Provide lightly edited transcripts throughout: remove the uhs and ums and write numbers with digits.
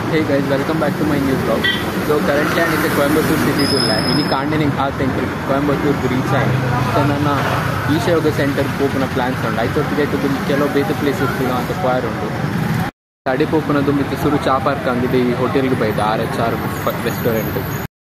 Hey guys, welcome back to my new vlog. So currently I'm in Coimbatore city to land. Ini Kandining a temple Coimbatore reach ayi. So nana Isha Yoga center open plans undu. I thought get to kelo better places to anta poyar undu. Adi popuna dum itte suru cha park andide hotel ಗೆ ಬೈದ RHR restaurant.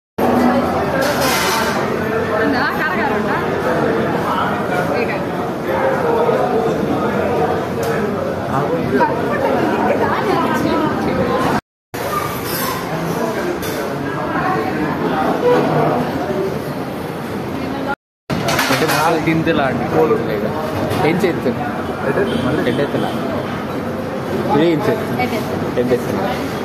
ತಿಂದಿಲ್ಲ ಈಗ ಏನು ಸೇರ್ತು ಎಡ್ಡೆತ್ತಲ್ಲ ಏನು ಸೇರ್ತು ಎಡ್ಡೆತ್ತಲ್ಲ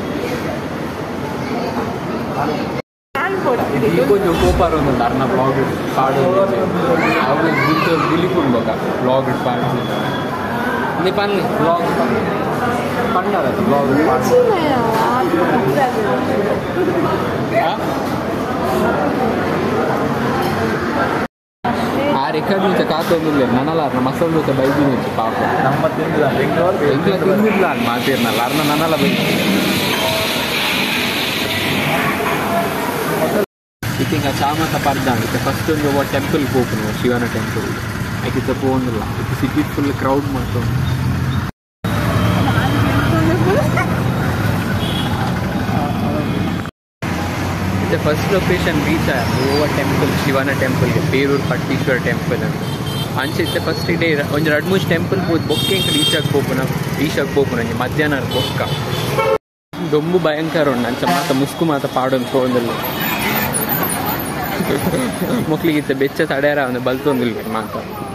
ఇది కొంచెం కోపారు ఉంది అన్న బ్లాగ్ పాడు అవి దీంతో గిలిపుండొక బ్లాగ్ పాడు నీ పని బ్లాగ్ పండారు బ్లాగ్ పాడు ఎక్కడి నుంచి కాకుండా నన్నలారు మసాలా దోశ బయట నుంచి పాప ఇంట్లో తిందిలా మా తీరినారు అన్న నన్నల బయట ಇದು ಈಗ ಚಾಮತ ಪರ್ದಾಂಡ್ ಇದು ಫಸ್ಟ್ ಒಂದು ಟೆಂಪಲ್ ಹೋಗ್ನು ಶಿವನ ಟೆಂಪಲ್ ಯಾಕಿದ್ದ ಹೋಗಿಲ್ಲ ಇದು ಸಿಟಿ ಫುಲ್ ಕ್ರೌಡ್ ಮಾಡ್ಕೊಂಡು ಇದು ಫಸ್ಟ್ ಲೊಕೇಶನ್ ರೀಚ್ ಆಯ್ತು ಓವರ್ ಟೆಂಪಲ್ ಶಿವನ ಟೆಂಪಲ್ಗೆ ಬೇರೂರು ಪಟ್ಟೀಶ್ವರ ಟೆಂಪಲ್ ಅಂತ ಅಂಚಿತ್ತೆ ಫಸ್ಟ್ ಡೇ ಒಂದು 2-3 ಟೆಂಪಲ್ ಹೋದ್ ಬೊಕ್ಕೆ ರೀಚಾಗಿ ಹೋಗ್ನು ಮಧ್ಯಾಹ್ನ ಬೊಕ್ಕ ದೊಂಬು ಭಯಂಕರ ಉಂಡು ಅಂಚ ಮಾತ ಮುಸ್ಕು ಮಾತ ಪಾಡೊಂದು ತೋಂದಿಲ್ಲ ಮಕ್ಳಿಗಿತ್ತ ಬೆಚ್ಚ ತಡೆಯಾರ ಅವನು ಬಲ್ತೊಂದಿಲ್ಲ ಮಾತ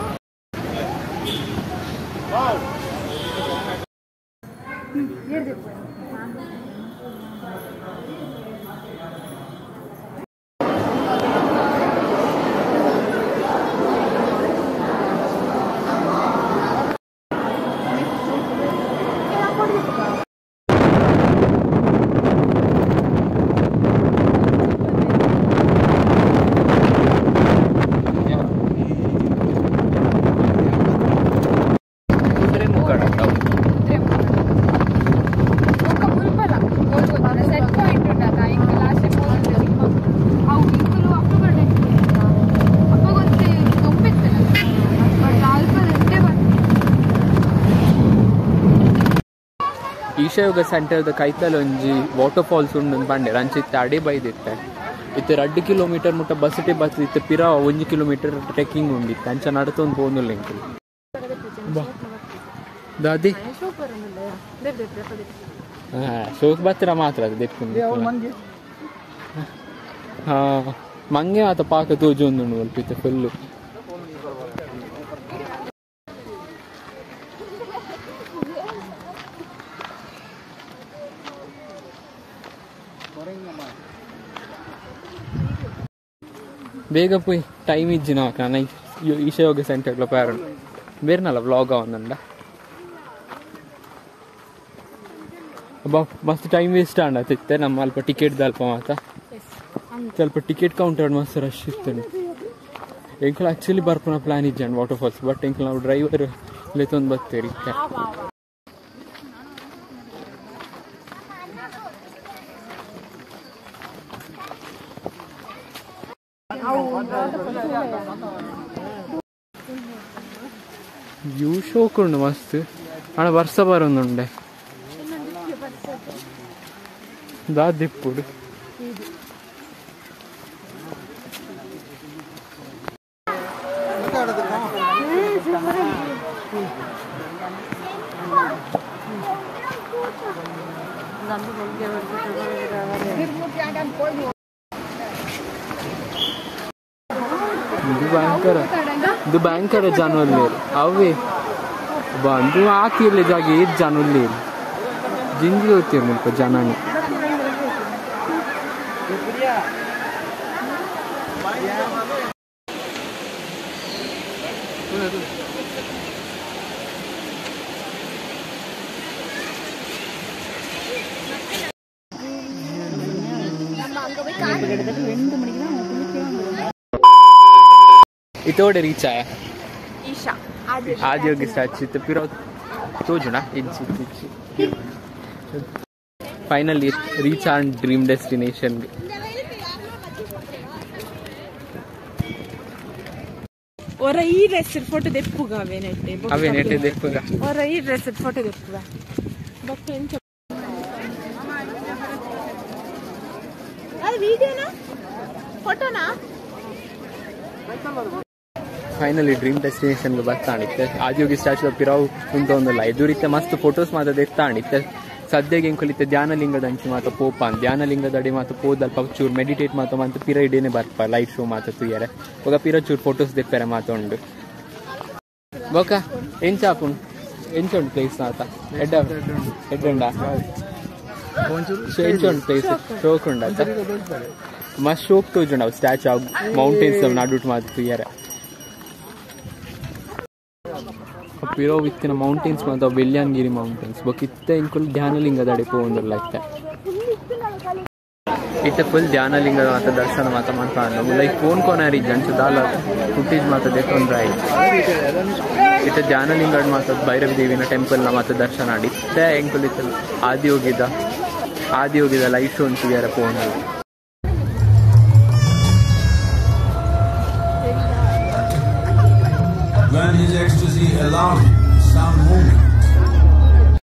ಈಶಾ ಯೋಗ ಸೆಂಟರ್ದ ಕೈತಲ್ ಒಂಜಿ ವಾಟರ್ ಫಾಲ್ಸ್ ಉಂಡು ಪಂಡೆ ಅಂಚಿತ್ತೆ ಅಡೆ ಬೈದಿತ್ತೆ ಇತ್ತೆ 2 ಕಿಲೋಮೀಟರ್ ಮುಟ್ಟ ಬಸ್ಸೆ ಬಸ್ ಇತ್ತೆ ಪಿರ 1 ಕಿಲೋಮೀಟರ್ ಟ್ರೆಕ್ಕಿಂಗ್ ಉಂಡಿತ್ತೆ ಅಂಚ ನಡ್ತೊಂದು ಹೋಗಿಲ್ಲ ಇಂಕಲ್ ದಾದಿ ಶೋಕ್ ಬತ್ತಿರ ಮಾತ್ರ ಅದು ದೆಪ್ಪುಂಡು ಹಾಂ ಮಂಗೆ ಆತ ಪಾಕ ತೋಜು ಒಂದು ಅಲ್ಪಿತ್ತೆ ಫುಲ್ಲು ಬೇಗ ಪೋಯ್ ಟೈಮ್ ಇಜ್ಜಿನ ನಾನು ಈಶಾ ಯೋಗ ಸೆಂಟರ್లో పేరు ಬೇರೆನಲ್ಲ ವ್ಲಾಗ್ ಅವನಂಡ ಅಬ್ಬಾ ಮಸ್ತ್ ಟೈಮ್ ವೇಸ್ಟ್ ಆಂಡತ್ತಿತ್ತೆ ನಮ್ಮ ಅಲ್ಪ ಟಿಕೆಟ್ ಅಲ್ಪ ಮಾತ ಸ್ವಲ್ಪ ಟಿಕೆಟ್ ಕೌಂಟರ್ ಮಸ್ತ್ ರಶ್ ಇರ್ತಾನೆ ಎಂಕಲ್ ಆಕ್ಚುಲಿ ಬರ್ಪನ ಪ್ಲಾನ್ ಇಜ್ಜಂಡು ವಾಟರ್ ಫಾಲ್ಸ್ ಬಟ್ ಎಂಕಲ್ ನಾವು ಡ್ರೈವರ್ ಲೆತ್ತೊಂದು ಬರ್ತೀರಿ ವ್ಯೂ ಶೋಕುಂಡು ಮಸ್ತ್ ಆಣ ವರ್ಷ ಬರೋಂದುಂಡೆ ದಾದಿಪ್ಪುಡು ಇದು ಭಯಂಕರ ಜಾನುವಲ್ಲೇರು ಅವೇ ಬಂದು ಹಾಕಿರ್ಲಿ ಜಾಗ ಏತ್ ಜಾನುವಲ್ಲೇರು ಜಿಂಗಿ ಹೋಗ್ತೀರಿ ಮುಲ್ಪ ಜನನಿ इतोड़े रीच आया ईशा आदियोगी स्टैच्यू तो फिर तोजुना finally reach on dream destination. और ई ड्रेस फोटो देपुगा अवे नेटे देपुगा और ई ड्रेस फोटो देपुगा बक्के ಅದು ವಿಡಿಯೋನಾ ಫೋಟೋನಾ. ಫೈನಲಿ ಡ್ರೀಮ್ ಡೆಸ್ಟಿನೇಷನ್ಗೆ ಬರ್ತಾಣಿತ್ತೆ. ಆದಿಯೋಗಿ ಸ್ಟ್ಯಾಚ್ಯೂ ಪಿರಾವು ಉಂಟೊಂದಲ್ಲ ಎದುರಿತ್ತೆ ಮಸ್ತ್ ಫೋಟೋಸ್ ಮಾತ್ರ ಎತ್ತಾಣಿತ್ತೆ. ಸದ್ಯಗೆ ಎಂಕೊಲಿತ್ತೆ ಧ್ಯಾನಲಿಂಗದ ಅಂಚು ಮಾತ್ರ ಪೋಪಾನ್ ಧ್ಯಾನಲಿಂಗದ ಅಡಿ ಮಾತ್ರ ಪೋದಲ್ಪ ಚೂರು ಮೆಡಿಟೇಟ್ ಮಾತ್ರ ಮಾತ್ರ ಪಿರ ಇಡೇನೆ ಬರ್ಪ ಲೈಟ್ ಶೋ ಮಾತ್ರ ತುಯ್ಯಾರೆ ಒಗ ಪಿರ ಚೂರು ಫೋಟೋಸ್ ದೆಪ್ಪರೆ ಮಾತ್ರ ಉಂಡು. ಬೊಕ ಎಂಚಾಪುಂಡು ಎಂಚುಂಡು ಪ್ಲೇಸ್ ಮಾತ ಎಡ್ಡುಂಡ ಎಂಚುಂಡು ಪ್ಲೇಸ್ ಶೋಕ್ ಉಂಡ ಮಸ್ತ್ ಶೋಕ್ ತೋಜುಂಡು ಅವು ಸ್ಟ್ಯಾಚ್ಯೂ ಮೌಂಟೇನ್ಸ್ ನಡುಟ್ ಮಾತ್ರ ತುಯ್ಯಾರೆ ಪಿರೋ ವಿತ್ತಿನ ಮೌಂಟೇನ್ಸ್ ಮಾತ್ರ ಬೆಲ್ಯಾನ್ಗಿರಿ ಮೌಂಟೇನ್ಸ್ ಬೊಕ್ಕ ಇಂಕುಲ್ ಧ್ಯಾನಲಿಂಗದ ಅಡಿ ಪೋಂದಿಲ್ಲ ಇತ್ತೆ ಫುಲ್ ಧ್ಯಾನಲಿಂಗದ ಮಾತ್ರ ದರ್ಶನ ಮಾತ್ರ ಮಾಡ್ಕೊಂಡು ಲೈಕ್ ಫೋನ್ ಕೊನಾರಿ ಜಂಚದಾಲ ಫುಟೇಜ್ ಮಾತ್ರ ದೇಕೊಂಡ್ರೆ ಆಯ್ತು. ಇತ್ತೆ ಧ್ಯಾನಲಿಂಗದ ಮಾತ್ರ ಭೈರವಿ ದೇವಿನ ಟೆಂಪಲ್ನ ಮಾತ್ರ ದರ್ಶನ ಆಡಿ ಇತ್ತೆ ಎಂಕುಲ್ ಇತ್ತು ಆದಿಯೋಗಿದ ಲೈಟ್ ಶೋ ಅಂತಿದ್ದಾರೆ ಫೋನಲ್ಲಿ. When his ecstasy allowed him